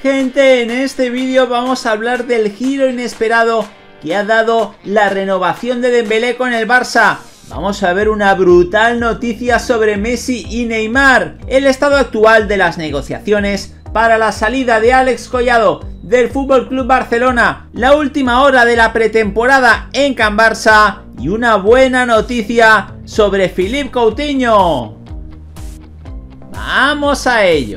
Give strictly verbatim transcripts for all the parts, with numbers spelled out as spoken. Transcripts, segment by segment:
Gente, en este vídeo vamos a hablar del giro inesperado que ha dado la renovación de Dembélé con el Barça. Vamos a ver una brutal noticia sobre Messi y Neymar, el estado actual de las negociaciones para la salida de Alex Collado del F C Barcelona, la última hora de la pretemporada en Can Barça y una buena noticia sobre Philippe Coutinho. ¡Vamos a ello!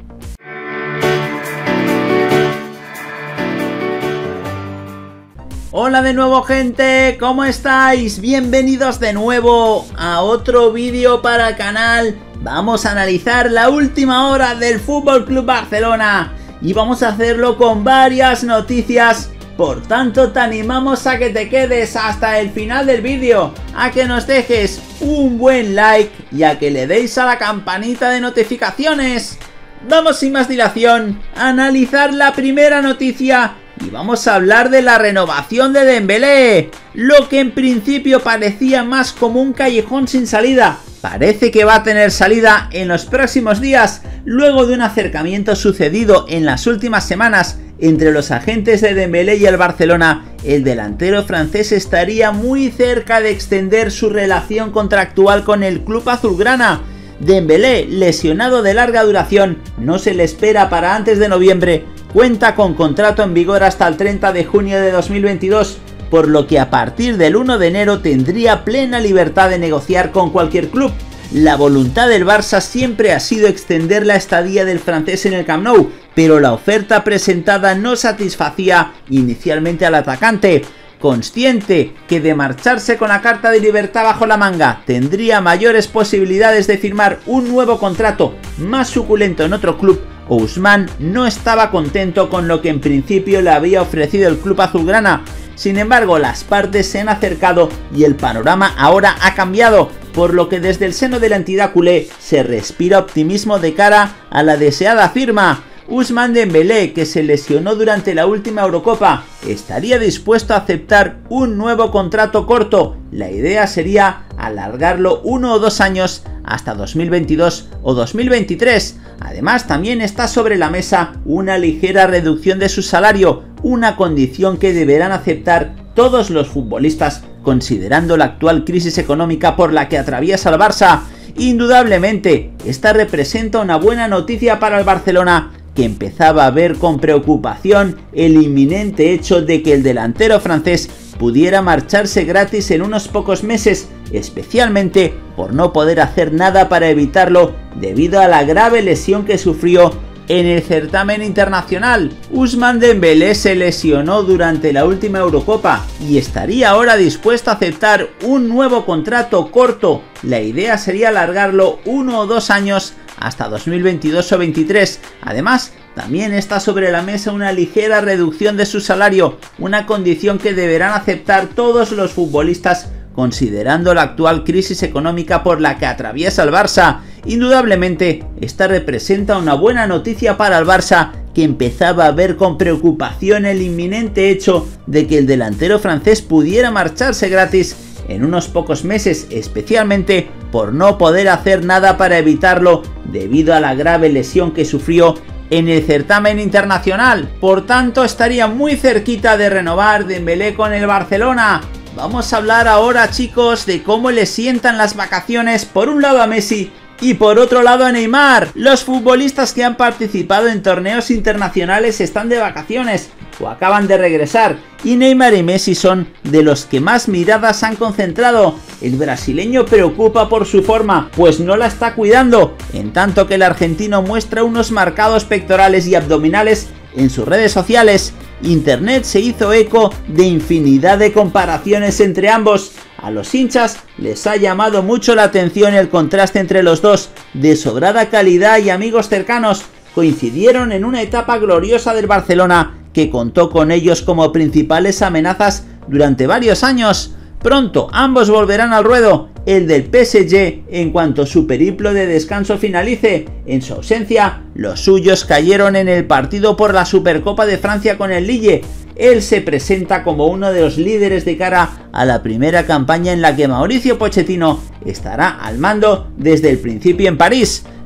Hola de nuevo, gente, ¿cómo estáis? Bienvenidos de nuevo a otro vídeo para el canal. Vamos a analizar la última hora del F C Barcelona y vamos a hacerlo con varias noticias. Por tanto, te animamos a que te quedes hasta el final del vídeo, a que nos dejes un buen like y a que le deis a la campanita de notificaciones. Vamos sin más dilación a analizar la primera noticia y vamos a hablar de la renovación de Dembélé. Lo que en principio parecía más como un callejón sin salida, parece que va a tener salida en los próximos días, luego de un acercamiento sucedido en las últimas semanas entre los agentes de Dembélé y el Barcelona. El delantero francés estaría muy cerca de extender su relación contractual con el club azulgrana. Dembélé, lesionado de larga duración, no se le espera para antes de noviembre, cuenta con contrato en vigor hasta el treinta de junio de dos mil veintidós, por lo que a partir del uno de enero tendría plena libertad de negociar con cualquier club. La voluntad del Barça siempre ha sido extender la estadía del francés en el Camp Nou, pero la oferta presentada no satisfacía inicialmente al atacante. Consciente que de marcharse con la carta de libertad bajo la manga tendría mayores posibilidades de firmar un nuevo contrato más suculento en otro club, Ousmane no estaba contento con lo que en principio le había ofrecido el club azulgrana. Sin embargo, las partes se han acercado y el panorama ahora ha cambiado, por lo que desde el seno de la entidad culé se respira optimismo de cara a la deseada firma. Ousmane Dembélé, que se lesionó durante la última Eurocopa, estaría dispuesto a aceptar un nuevo contrato corto. La idea sería alargarlo uno o dos años hasta dos mil veintidós o dos mil veintitrés. Además, también está sobre la mesa una ligera reducción de su salario, una condición que deberán aceptar todos los futbolistas, considerando la actual crisis económica por la que atraviesa el Barça. Indudablemente, esta representa una buena noticia para el Barcelona, que empezaba a ver con preocupación el inminente hecho de que el delantero francés pudiera marcharse gratis en unos pocos meses, especialmente por no poder hacer nada para evitarlo debido a la grave lesión que sufrió en el certamen internacional. Ousmane Dembélé se lesionó durante la última Eurocopa y estaría ahora dispuesto a aceptar un nuevo contrato corto. La idea sería alargarlo uno o dos años hasta dos mil veintidós o veintitrés. Además, también está sobre la mesa una ligera reducción de su salario, una condición que deberán aceptar todos los futbolistas, considerando la actual crisis económica por la que atraviesa el Barça. Indudablemente, esta representa una buena noticia para el Barça, que empezaba a ver con preocupación el inminente hecho de que el delantero francés pudiera marcharse gratis en unos pocos meses, especialmente por no poder hacer nada para evitarlo debido a la grave lesión que sufrió en el certamen internacional. Por tanto, estaría muy cerquita de renovar Dembélé con el Barcelona. Vamos a hablar ahora, chicos, de cómo le sientan las vacaciones por un lado a Messi y por otro lado a Neymar. Los futbolistas que han participado en torneos internacionales están de vacaciones o acaban de regresar, y Neymar y Messi son de los que más miradas han concentrado. El brasileño preocupa por su forma, pues no la está cuidando, en tanto que el argentino muestra unos marcados pectorales y abdominales en sus redes sociales. Internet se hizo eco de infinidad de comparaciones entre ambos. A los hinchas les ha llamado mucho la atención el contraste entre los dos, de sobrada calidad y amigos cercanos. Coincidieron en una etapa gloriosa del Barcelona, que contó con ellos como principales amenazas durante varios años. Pronto ambos volverán al ruedo, el del P S G en cuanto su periplo de descanso finalice. En su ausencia, los suyos cayeron en el partido por la Supercopa de Francia con el Lille. Él se presenta como uno de los líderes de cara a la primera campaña en la que Mauricio Pochettino estará al mando desde el principio en París.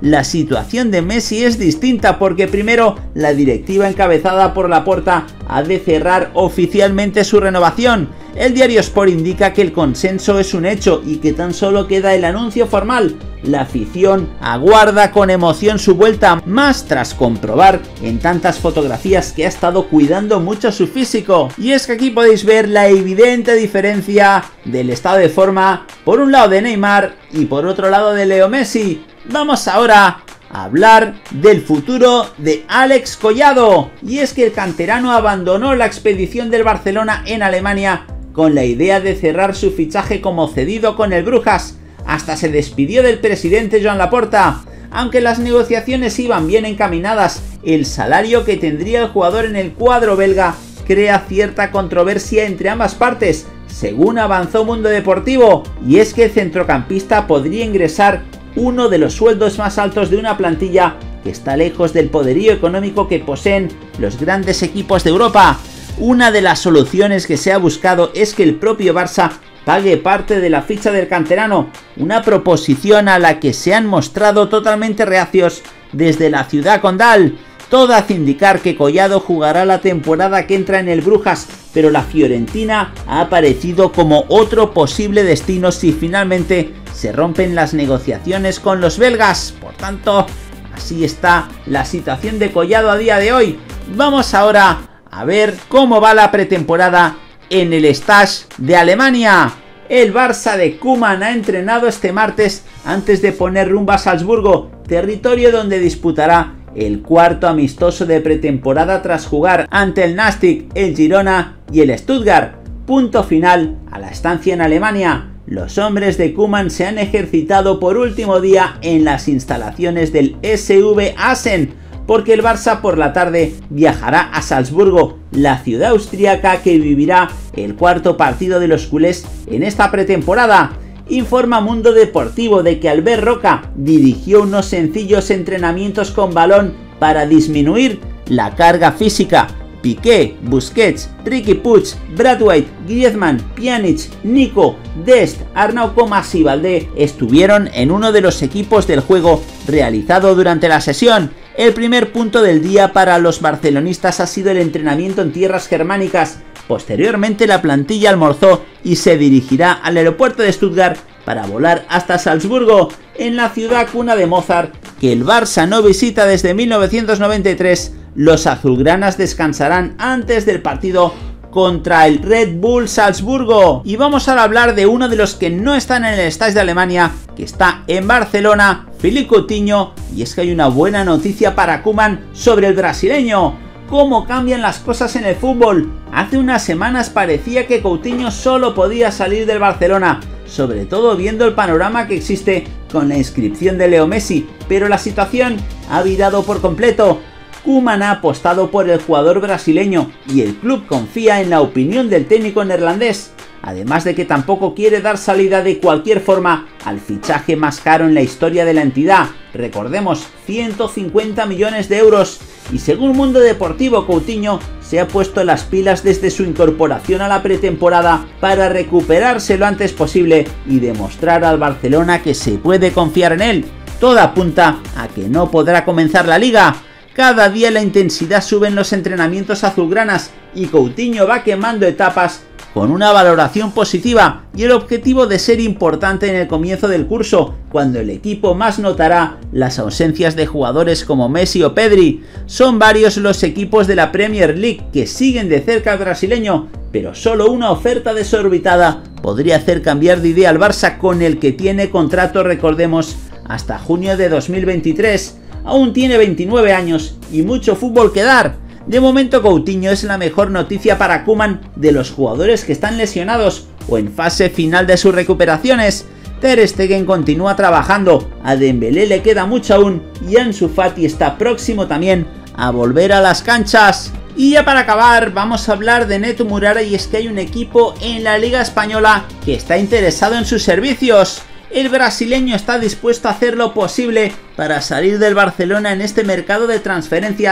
la situación de Messi es distinta porque primero la directiva encabezada por Laporta ha de cerrar oficialmente su renovación. El diario Sport indica que el consenso es un hecho y que tan solo queda el anuncio formal. La afición aguarda con emoción su vuelta, más tras comprobar en tantas fotografías que ha estado cuidando mucho su físico. Y es que aquí podéis ver la evidente diferencia del estado de forma, por un lado de Neymar y por otro lado de Leo Messi. Vamos ahora a hablar del futuro de Alex Collado. Y es que el canterano abandonó la expedición del Barcelona en Alemania con la idea de cerrar su fichaje como cedido con el Brujas. Hasta se despidió del presidente Joan Laporta. Aunque las negociaciones iban bien encaminadas, el salario que tendría el jugador en el cuadro belga crea cierta controversia entre ambas partes, según avanzó Mundo Deportivo, y es que el centrocampista podría ingresar uno de los sueldos más altos de una plantilla que está lejos del poderío económico que poseen los grandes equipos de Europa. Una de las soluciones que se ha buscado es que el propio Barça pague parte de la ficha del canterano, una proposición a la que se han mostrado totalmente reacios desde la ciudad condal. Todo hace indicar que Collado jugará la temporada que entra en el Brujas, pero la Fiorentina ha aparecido como otro posible destino si finalmente se rompen las negociaciones con los belgas. Por tanto, así está la situación de Collado a día de hoy. Vamos ahora a ver cómo va la pretemporada en el Stade de Alemania. El Barça de Koeman ha entrenado este martes antes de poner rumbo a Salzburgo, territorio donde disputará el cuarto amistoso de pretemporada tras jugar ante el Nashville, el Girona y el Stuttgart. Punto final a la estancia en Alemania. Los hombres de Koeman se han ejercitado por último día en las instalaciones del S V Assen, porque el Barça por la tarde viajará a Salzburgo, la ciudad austríaca que vivirá el cuarto partido de los culés en esta pretemporada. Informa Mundo Deportivo de que Albert Roca dirigió unos sencillos entrenamientos con balón para disminuir la carga física. Piqué, Busquets, Riqui Puig, Braithwaite, Griezmann, Pjanic, Nico, Dest, Arnau Comas y Valdé estuvieron en uno de los equipos del juego realizado durante la sesión. El primer punto del día para los barcelonistas ha sido el entrenamiento en tierras germánicas. Posteriormente la plantilla almorzó y se dirigirá al aeropuerto de Stuttgart para volar hasta Salzburgo, en la ciudad cuna de Mozart, que el Barça no visita desde mil novecientos noventa y tres. Los azulgranas descansarán antes del partido contra el Red Bull Salzburgo. Y vamos ahora a hablar de uno de los que no están en el Stade de Alemania, que está en Barcelona, Philippe Coutinho, y es que hay una buena noticia para Koeman sobre el brasileño. ¿Cómo cambian las cosas en el fútbol? Hace unas semanas parecía que Coutinho solo podía salir del Barcelona, sobre todo viendo el panorama que existe con la inscripción de Leo Messi, pero la situación ha virado por completo. Koeman ha apostado por el jugador brasileño y el club confía en la opinión del técnico neerlandés, además de que tampoco quiere dar salida de cualquier forma al fichaje más caro en la historia de la entidad, recordemos ciento cincuenta millones de euros, y según Mundo Deportivo, Coutinho se ha puesto las pilas desde su incorporación a la pretemporada para recuperarse lo antes posible y demostrar al Barcelona que se puede confiar en él. Todo apunta a que no podrá comenzar la liga. Cada día la intensidad sube en los entrenamientos azulgranas y Coutinho va quemando etapas con una valoración positiva y el objetivo de ser importante en el comienzo del curso, cuando el equipo más notará las ausencias de jugadores como Messi o Pedri. Son varios los equipos de la Premier League que siguen de cerca al brasileño, pero solo una oferta desorbitada podría hacer cambiar de idea al Barça, con el que tiene contrato, recordemos, hasta junio de dos mil veintitrés. Aún tiene veintinueve años y mucho fútbol que dar. De momento Coutinho es la mejor noticia para Koeman de los jugadores que están lesionados o en fase final de sus recuperaciones. Ter Stegen continúa trabajando, a Dembélé le queda mucho aún y Ansu Fati está próximo también a volver a las canchas. Y ya para acabar vamos a hablar de Neto Murara, y es que hay un equipo en la Liga Española que está interesado en sus servicios. El brasileño está dispuesto a hacer lo posible para salir del Barcelona en este mercado de transferencias,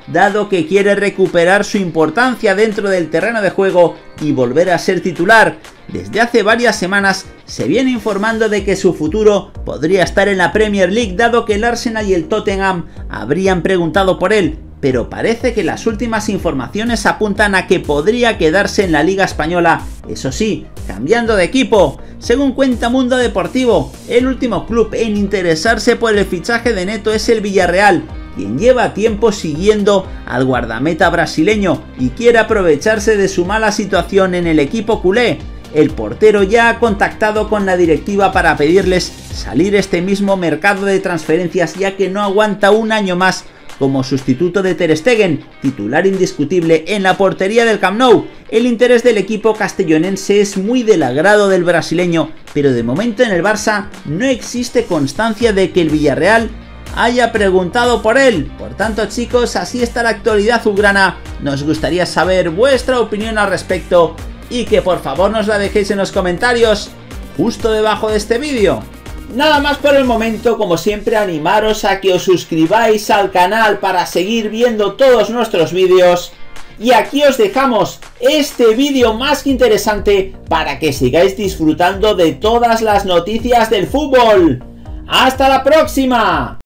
dado que quiere recuperar su importancia dentro del terreno de juego y volver a ser titular. Desde hace varias semanas se viene informando de que su futuro podría estar en la Premier League, dado que el Arsenal y el Tottenham habrían preguntado por él, pero parece que las últimas informaciones apuntan a que podría quedarse en la Liga Española, eso sí, cambiando de equipo. Según cuenta Mundo Deportivo, el último club en interesarse por el fichaje de Neto es el Villarreal, quien lleva tiempo siguiendo al guardameta brasileño y quiere aprovecharse de su mala situación en el equipo culé. El portero ya ha contactado con la directiva para pedirles salir este mismo mercado de transferencias, ya que no aguanta un año más como sustituto de Ter Stegen, titular indiscutible en la portería del Camp Nou. El interés del equipo castellonense es muy del agrado del brasileño, pero de momento en el Barça no existe constancia de que el Villarreal haya preguntado por él. Por tanto, chicos, así está la actualidad azulgrana. Nos gustaría saber vuestra opinión al respecto y que por favor nos la dejéis en los comentarios justo debajo de este vídeo. Nada más por el momento, como siempre animaros a que os suscribáis al canal para seguir viendo todos nuestros vídeos. Y aquí os dejamos este vídeo más que interesante para que sigáis disfrutando de todas las noticias del fútbol. ¡Hasta la próxima!